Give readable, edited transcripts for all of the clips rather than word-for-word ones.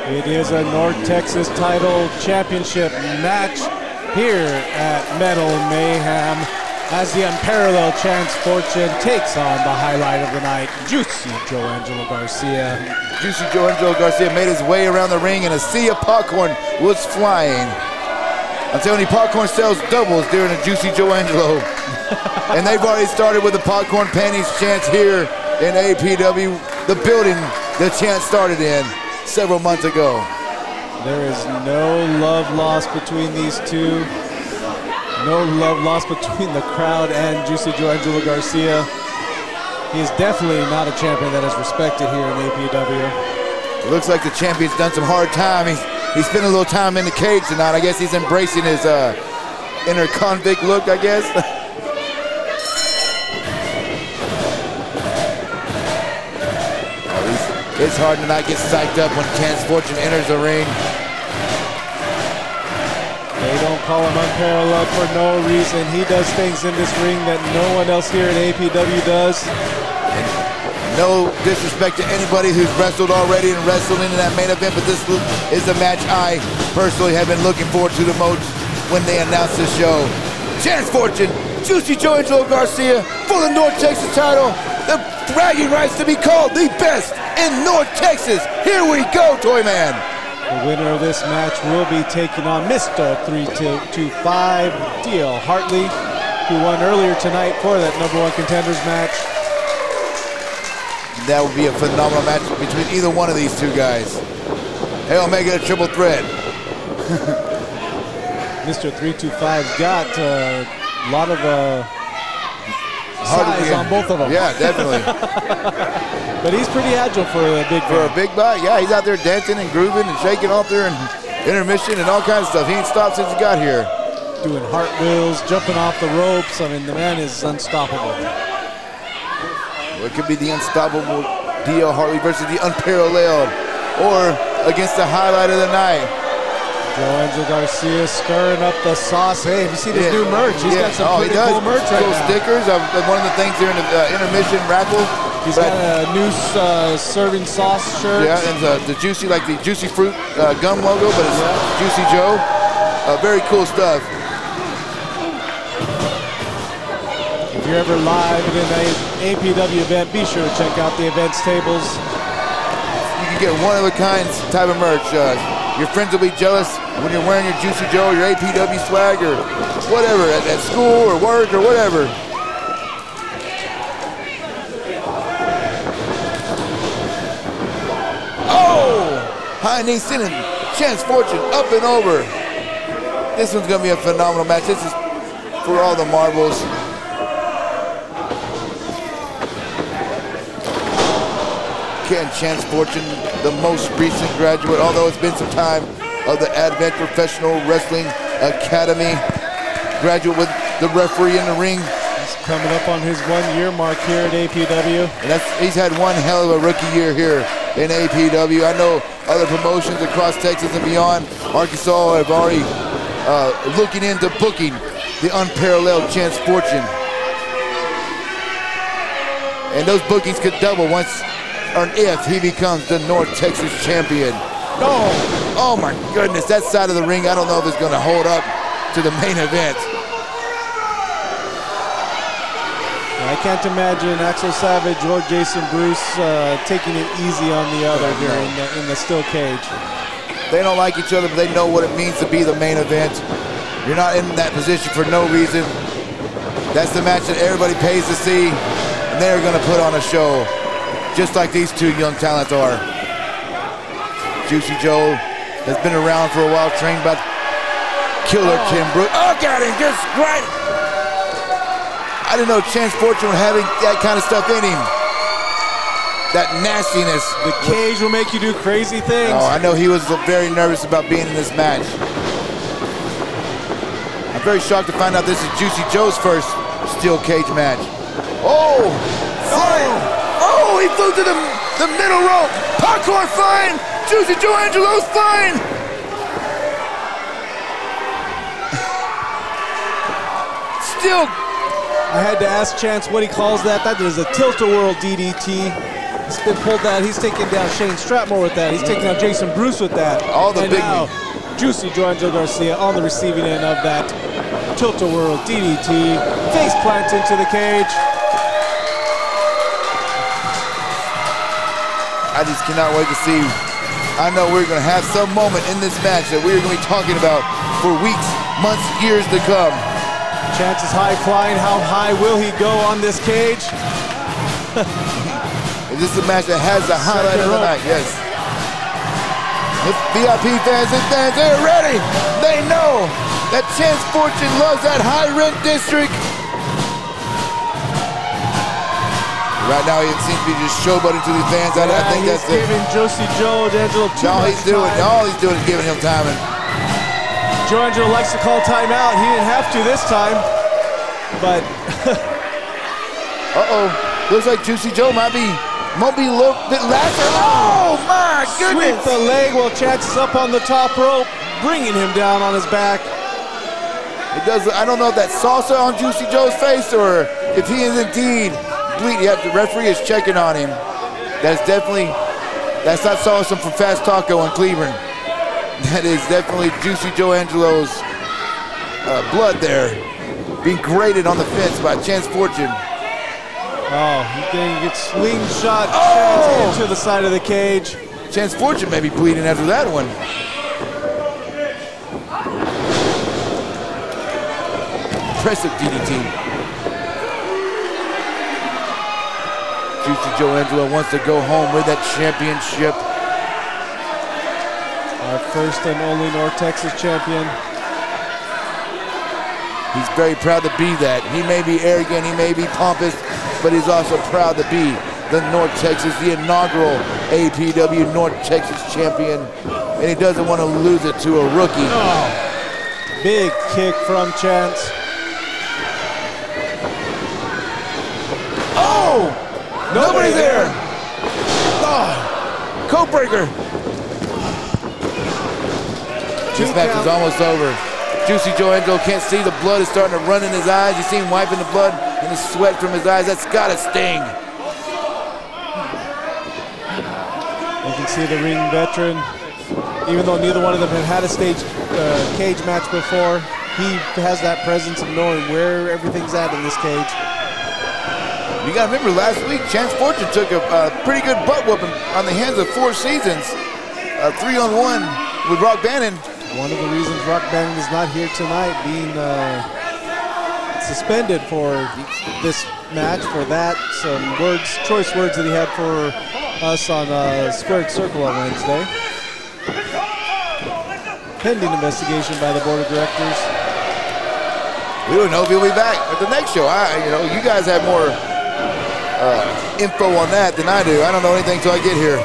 It is a North Texas title championship match here at Metal Mayhem as the unparalleled Chance Fortune takes on the highlight of the night, Juicy Joe-Angelo Garcia. Juicy Joe-Angelo Garcia made his way around the ring and a sea of popcorn was flying. I'm telling you, popcorn sales doubles during the Juicy Joe-Angelo. And they've already started with the popcorn panties chance here in APW, the building the chant started in several months ago. There is no love lost between these two. No love lost between the crowd and Juicy Joe-Angelo Garcia. He is definitely not a champion that is respected here in APW. It looks like the champion's done some hard time. He spent a little time in the cage tonight. I guess he's embracing his inner convict look, I guess. It's hard to not get psyched up when Chance Fortune enters the ring. They don't call him unparalleled for no reason. He does things in this ring that no one else here at APW does. And no disrespect to anybody who's wrestled already and wrestled in that main event, but this is the match I personally have been looking forward to the most when they announced this show. Chance Fortune, Juicy Joe-Angelo Garcia for the North Texas title. The bragging rights to be called the best in North Texas. Here we go, Toyman. The winner of this match will be taking on Mr. 3225, D.L. Hartley, who won earlier tonight for that #1 contenders match. That would be a phenomenal match between either one of these two guys. Hell, make it a triple threat. Mr. 325's got a lot of size on both of them. Yeah, definitely. But he's pretty agile for a big For a big guy, yeah, he's out there dancing and grooving and shaking off there and intermission and all kinds of stuff. He ain't stopped since he got here. Doing cartwheels, jumping off the ropes. I mean, the man is unstoppable. Well, it could be the unstoppable D.L. Hartley versus the unparalleled, or against the highlight of the night. Joe-Angelo Garcia stirring up the sauce. Hey, have you seen his new merch? He's got some pretty cool merch right now. Stickers. One of the things here in the intermission raffle. He's got a new serving sauce shirt. Yeah, and the Juicy, like the Juicy Fruit gum logo, but it's Juicy Joe. Very cool stuff. If you're ever live at an APW event, be sure to check out the events tables. You can get one-of-a-kind type of merch. Your friends will be jealous when you're wearing your Juicy Joe, your APW swag, or whatever, at school or work or whatever. Oh! High knee sending Chance Fortune up and over. This one's going to be a phenomenal match. This is for all the marbles. Ken Chance Fortune, the most recent graduate, although it's been some time, of the Advent Professional Wrestling Academy. Graduate with the referee in the ring. He's coming up on his 1-year mark here at APW. And he's had one hell of a rookie year here in APW. I know other promotions across Texas and beyond, Arkansas, have already looking into booking the unparalleled Chance Fortune. And those bookings could double once or if he becomes the North Texas champion. Oh my goodness, that side of the ring, I don't know if it's going to hold up to the main event. I can't imagine Axel Savage or Jason Bruce taking it easy on the other here in the steel cage. They don't like each other, but they know what it means to be the main event. You're not in that position for no reason. That's the match that everybody pays to see, and they're going to put on a show, just like these two young talents are. Juicy Joe has been around for a while, trained by Killer Tim Brooks. Oh, got him just right. I didn't know Chance Fortune would have that kind of stuff in him. That nastiness. The cage will make you do crazy things. Oh, I know he was very nervous about being in this match. I'm very shocked to find out this is Juicy Joe's first steel cage match. Oh, flying. Oh, he flew to the middle rope. Popcorn flying. Juicy Joe-Angelo's flying. Still. I had to ask Chance what he calls that. That is a tilt-a-whirl DDT. He's been pulled out. He's taking down Shane Stratmore with that. He's taking down Jason Bruce with that. All the and big now, Juicy Joe Angelo Garcia on the receiving end of that tilt-a-whirl DDT. Face plant into the cage. I just cannot wait to see. I know we're going to have some moment in this match that we're going to be talking about for weeks, months, years to come. Chance is high flying. How high will he go on this cage? Is this a match that has the highlight of the night? Yes. The VIP fans and fans, they're ready. They know that Chance Fortune loves that high rent district. Right now, he seems to be just showboating to the fans. I think that's it. He's giving Juicy Joe Angelo too much time. All he's doing is giving him time. Joe Angelo likes to call timeout. He didn't have to this time, but looks like Juicy Joe might be a little bit laster. Oh my goodness! Sweep the leg while Chance is up on the top rope, bringing him down on his back. It does. I don't know if that's salsa on Juicy Joe's face or if he is indeed bleeding. The referee is checking on him. That's not salsa from Fast Taco in Cleveland. That is definitely Juicy Joe Angelo's blood there, being grated on the fence by Chance Fortune. Oh, he's getting a good slingshot Chance into the side of the cage. Chance Fortune may be bleeding after that one. Impressive DDT. Juicy Joe Angelo wants to go home with that championship. Our first and only North Texas champion. He's very proud to be that. He may be arrogant, he may be pompous, but he's also proud to be the North Texas, the inaugural APW North Texas champion. And he doesn't want to lose it to a rookie. Oh, big kick from Chance. Oh! Nobody there! Oh, code breaker. This match is almost over. Juicy Joe Angelo can't see. The blood is starting to run in his eyes. You see him wiping the blood and the sweat from his eyes. That's gotta sting. You can see the ring veteran. Even though neither one of them have had a cage match before, he has that presence of knowing where everything's at in this cage. You gotta remember, last week, Chance Fortune took a pretty good butt whooping on the hands of Four Seasons. 3-on-1 with Rock Bannon. One of the reasons Rock Bannon is not here tonight, being suspended for this match, for that, some choice words that he had for us on Squared Circle on Wednesday. Pending investigation by the board of directors. We don't know if he'll be back at the next show. You guys have more info on that than I do. I don't know anything until I get here.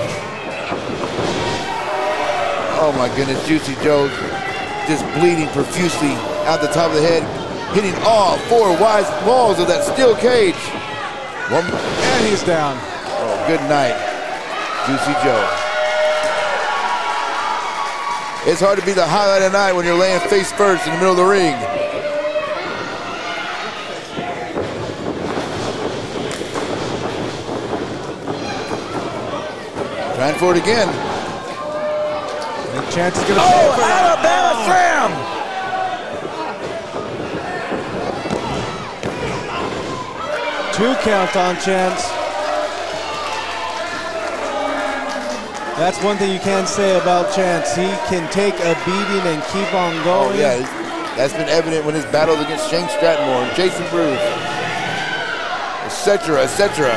Oh my goodness, Juicy Joe just bleeding profusely out the top of the head, hitting all four wide walls of that steel cage. And he's down. Oh, good night, Juicy Joe. It's hard to be the highlight of the night when you're laying face first in the middle of the ring. Trying for it again. Chance is gonna pay for that. Alabama Slam! 2 count on Chance. That's one thing you can say about Chance. He can take a beating and keep on going. Oh yeah, that's been evident when his battles against Shane Stratmore and Jason Bruce, etc., etc.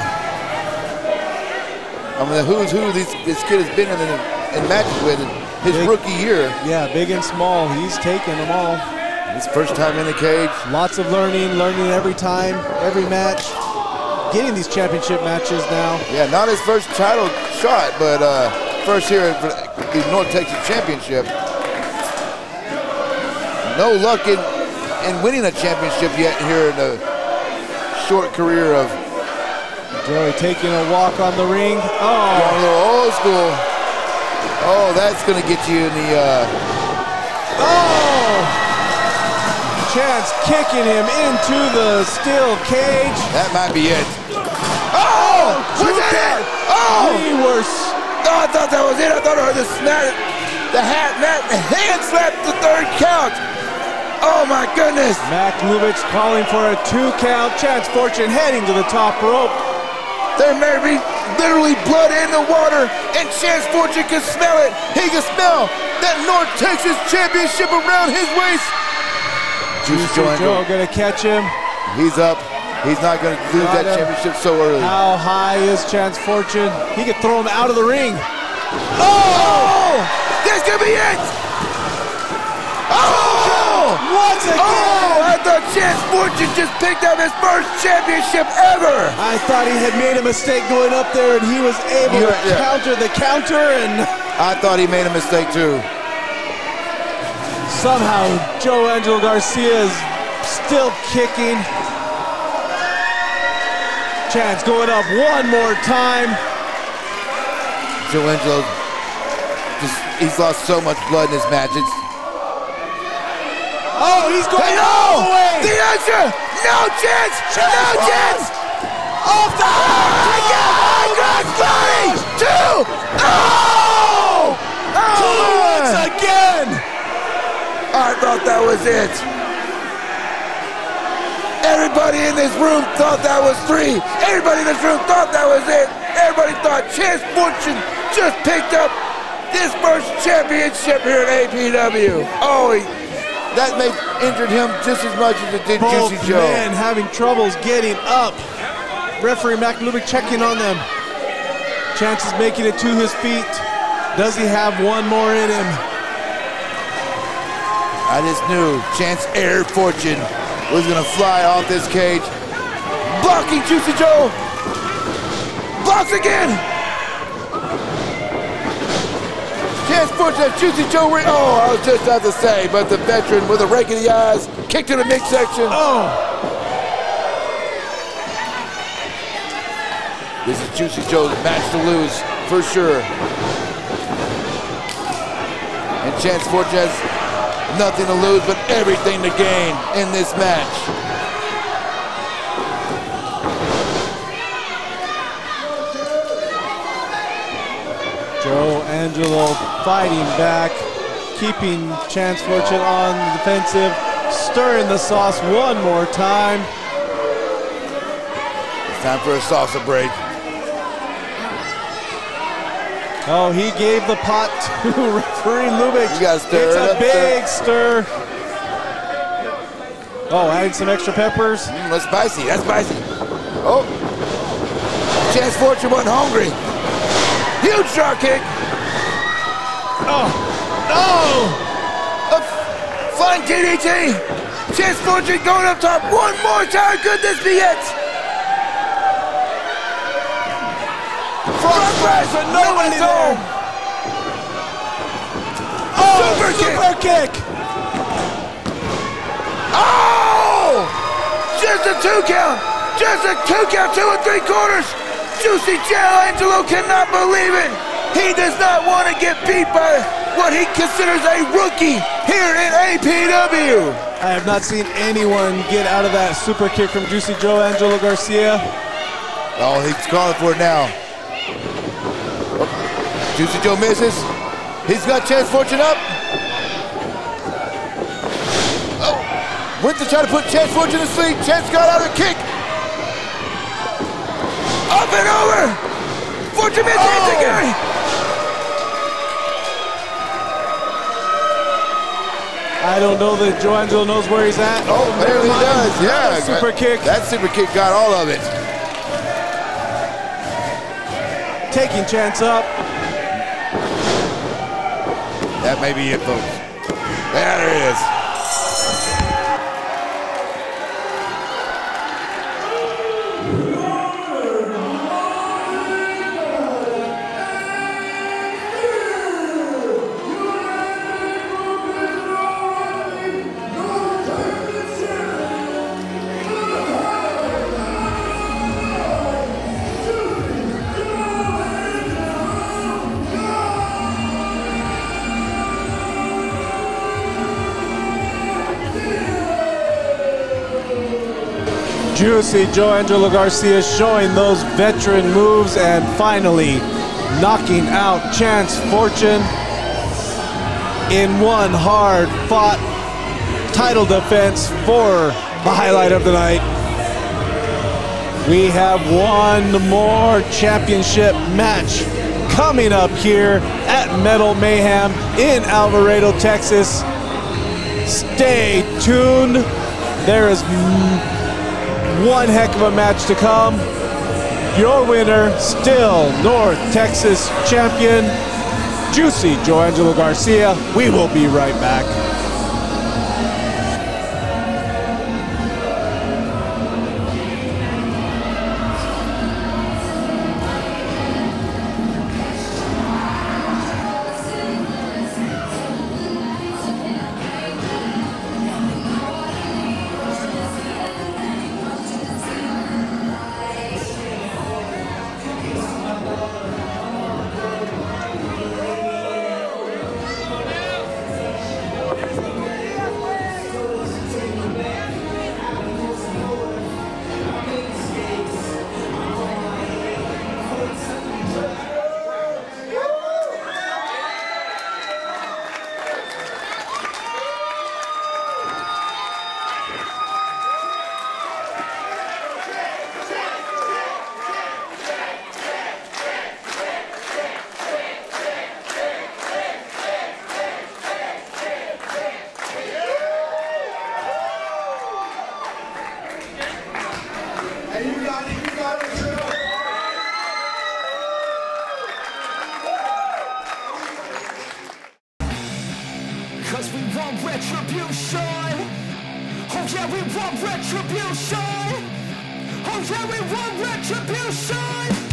I mean, the who's who this kid has been in matches with in his rookie year. Yeah, big and small. He's taken them all. His first time in the cage. Lots of learning every time, every match. Getting these championship matches now. Yeah, not his first title shot, but first here for the North Texas Championship. No luck in winning a championship yet here in the short career of Joey taking a walk on the ring. Oh, going a little old school. Oh, that's gonna get you in the. Oh! Chance kicking him into the steel cage. That might be it. Oh! Was that it? Oh! I thought that was it. I thought I heard the snap, the hand slap the third count. Oh my goodness. Mac Lubich calling for a 2 count. Chance Fortune heading to the top rope. There may be literally blood in the water, and Chance Fortune can smell it. He can smell that North Texas Championship around his waist. Juicy Joe gonna catch him. He's up. He's not gonna lose that championship so early. How high is Chance Fortune? He could throw him out of the ring. Oh! This could be it! Oh! Once again! Oh! I thought Chance Fortune just picked up his first championship ever! I thought he had made a mistake going up there, and he was able to counter the counter, and I thought he made a mistake too. somehow Joe Angelo Garcia is still kicking. Chance going up one more time. Joe Angelo, he's lost so much blood in his matches. Oh, he's going all the way! The answer! No chance! No chance! Off the Body! Two! Oh! Once again! I thought that was it. Everybody in this room thought that was 3. Everybody in this room thought that was it. Everybody thought Chance Fortune just picked up his first championship here at APW. Oh, that may injured him just as much as it did Juicy Joe. Both men having troubles getting up. Referee Mac Lubich checking on them. Chance is making it to his feet. Does he have one more in him? I just knew Chance Air Fortune was gonna fly off this cage. Blocking Juicy Joe. Blocks again. Chance Fortune has Juicy Joe. Oh, I was just about to say, but the veteran with a rake in the eyes, kick to the midsection. Oh. This is Juicy Joe's match to lose, for sure. And Chance Fortune has nothing to lose, but everything to gain in this match. Joe Angelo fighting back, keeping Chance Fortune on the defensive, stirring the sauce one more time. It's time for a salsa break. Oh, he gave the pot to referee Lubich. You gotta stir it's it a up big stir. Oh, adding some extra peppers. That's spicy, that's spicy. Oh, Chance Fortune wasn't hungry. Huge drop kick. Oh, no! A flying DDT. Chance Fortune going up top one more time. Could this be it? Frog splash, but nobody's home. Oh, super kick. Oh! Just a 2 count. Just a 2 count, 2 3/4. Juicy Joe Angelo cannot believe it. He does not want to get beat by what he considers a rookie here in APW. I have not seen anyone get out of that super kick from Juicy Joe Angelo Garcia. Oh, he's calling for it now. Oh, Juicy Joe misses. He's got Chance Fortune up. Oh, went to try to put Chance Fortune to sleep. Chance got out of the kick. Up and over. Fortune misses again. I don't know that Joe Angelo knows where he's at. Oh, there he does. Yeah. Super kick. That super kick got all of it. Taking Chance up. That may be it, folks. There it is. Juicy Joe Angelo Garcia showing those veteran moves and finally knocking out Chance Fortune in one hard-fought title defense for the highlight of the night. We have one more championship match coming up here at Metal Mayhem in Alvarado, Texas. Stay tuned. There is one heck of a match to come. Your winner, still North Texas champion, Juicy Joe Angelo Garcia. We will be right back. Cause we want retribution. Oh yeah, we want retribution. Oh yeah, we want retribution.